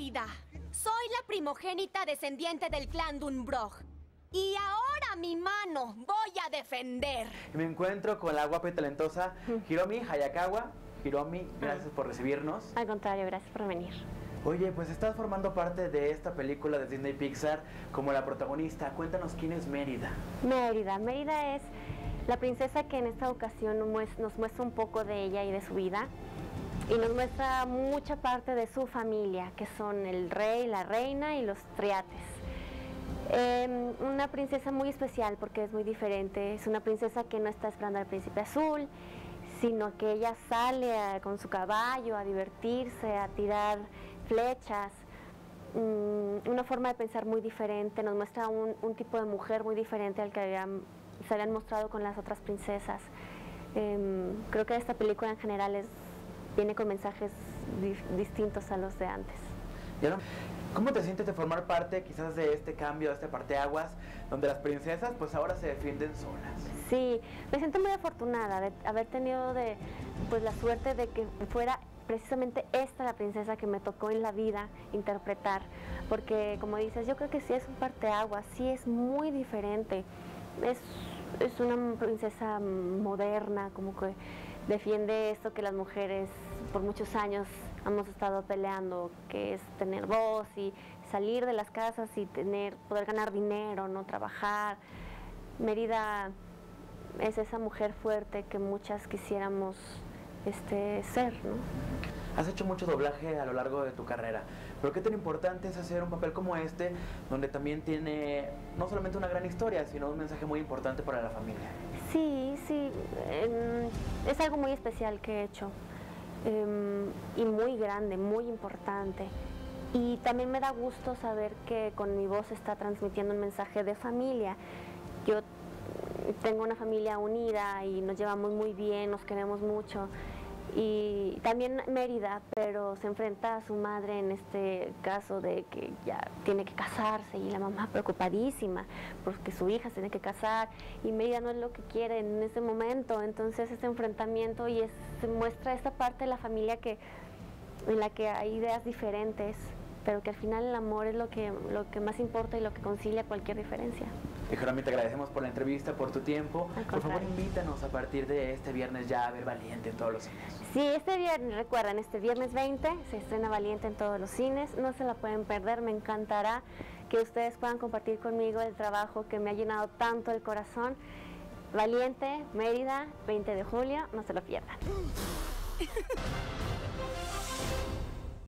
Mérida. Soy la primogénita descendiente del clan Dunbrog. Y ahora mi mano voy a defender. Y me encuentro con la guapa y talentosa Hiromi Hayakawa. Hiromi, gracias por recibirnos. Al contrario, gracias por venir. Oye, pues estás formando parte de esta película de Disney Pixar como la protagonista. Cuéntanos quién es Mérida. Mérida es la princesa que en esta ocasión nos muestra un poco de ella y de su vida. Y nos muestra mucha parte de su familia, que son el rey, la reina y los triates. Una princesa muy especial porque es muy diferente. Es una princesa que no está esperando al príncipe azul, sino que ella sale con su caballo a divertirse, a tirar flechas. Una forma de pensar muy diferente. Nos muestra un tipo de mujer muy diferente al que se habían mostrado con las otras princesas. Creo que esta película en general viene con mensajes distintos a los de antes. ¿Cómo te sientes de formar parte quizás de este cambio, de este parteaguas, donde las princesas pues ahora se defienden solas? Sí, me siento muy afortunada de haber tenido pues la suerte de que fuera precisamente esta la princesa que me tocó en la vida interpretar, porque como dices, yo creo que sí es un parteaguas, sí es muy diferente, es una princesa moderna, como que defiende esto que las mujeres por muchos años hemos estado peleando, que es tener voz y salir de las casas y poder ganar dinero, no trabajar. Mérida es esa mujer fuerte que muchas quisiéramos ser, ¿no? Has hecho mucho doblaje a lo largo de tu carrera, pero ¿qué tan importante es hacer un papel como este, donde también tiene no solamente una gran historia, sino un mensaje muy importante para la familia? Sí, es algo muy especial que he hecho. Y muy grande, muy importante. Y también me da gusto saber que con mi voz está transmitiendo un mensaje de familia. Yo tengo una familia unida y nos llevamos muy bien, nos queremos mucho. Y también Mérida, pero se enfrenta a su madre en este caso de que ya tiene que casarse y la mamá preocupadísima porque su hija se tiene que casar y Mérida no es lo que quiere en ese momento. Entonces este enfrentamiento se muestra esta parte de la familia en la que hay ideas diferentes, pero que al final el amor es lo que más importa y lo que concilia cualquier diferencia. Hiromi, te agradecemos por la entrevista, por tu tiempo. Por favor, invítanos a partir de este viernes ya a ver Valiente en todos los cines. Sí, este viernes, recuerden, este viernes 20 se estrena Valiente en todos los cines. No se la pueden perder, me encantará que ustedes puedan compartir conmigo el trabajo que me ha llenado tanto el corazón. Valiente, Mérida, 20 de julio, no se lo pierdan.